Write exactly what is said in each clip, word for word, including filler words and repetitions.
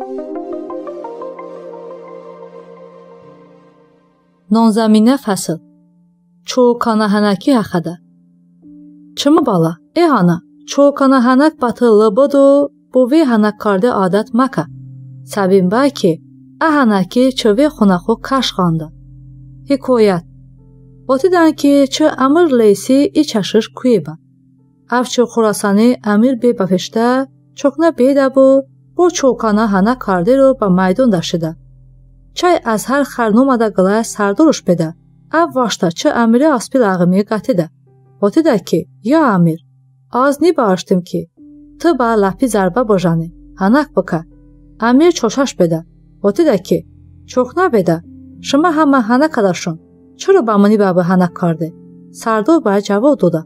Nonzəminə fəsil. Çolkana hənəki həxədə. Çımı bala, e hana, çolkana hənək batıllı budu, bu vey hənək kardı adət məka. Səbin bəy ki, ə hənəki çövey xunaxu qaşqandı. Hikoyət. Otidən ki, çı əmir leysi iç əşir kuyeba. Əvçı xurasani əmir bey bəfişdə, çoxna beydə bu, bu çolkana hənək kardı ro ba maydun daşıda. Çay az hər xərnumada qılay sarduruş bedə. Əv vaşda çı əmiri aspil ağımı qatidə. Otidə ki, ya əmir, az ni bağışdım ki, tıba lapi zərba bojani, hənək bıka. Əmir çoşaş bedə. Otidə ki, çoxna bedə, şıma həmə hənək adaşın, çırı bamını bəbi hənək kardı. Sardu bəy cavab doda.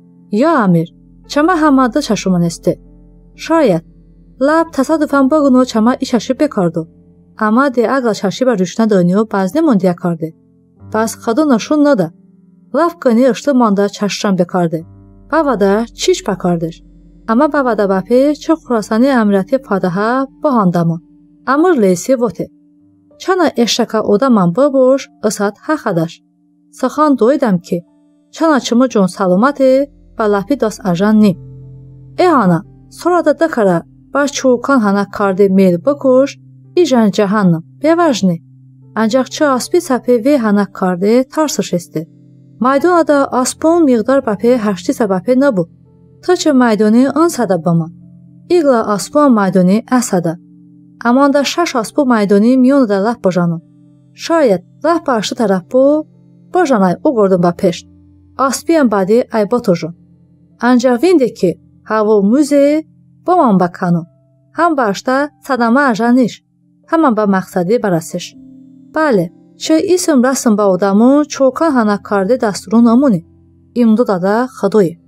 Ya əmir, çəmə həmədə çaşımın esti. Şayət, lap təsadüfən bağını çəmə işəşi bekardu. Ama de ağla çarşıba rüşnə dönüyor bazı mondiya kardı. Bas xadona şunna da. Laf qani ışlı manda çarşıran bekardı. Bavada çiş bakardır. Ama bavada bapi çok xurasani əmrəti fadaha bu handamı. Amır leysi vote. Çana eşşaka odaman babuş, ısat haxadaş. Saxan doydam ki, çana çımı con salumatı, balapi das ajan nim. E hana, sonra da dakara, baş çoğukan hana kardı meyl bakuş, İjan cahannam, bevažni. Ancaq çı aspi sapi ve hanak kardı tarsış esti. Maydona da aspon miqdar bapi haşti sabapi nabu. Taçı maydoni on sadabama. İqla aspon maydoni əsada. Amanda şaş aspu maydoni miyon da laf bojanu. Şayet laf başlı taraf bu, bojanay o gordun bapeşt. Aspiyan badi ay botojun. Ancaq vindi ki, havo müze, boman bakanu. Ham başta sadama ajaniş. Həmən ba məqsədi barasış. Bəli, çə ism rasm ba odamı çokan hana kardı dasturun amuni. İmdu da da xadoyi.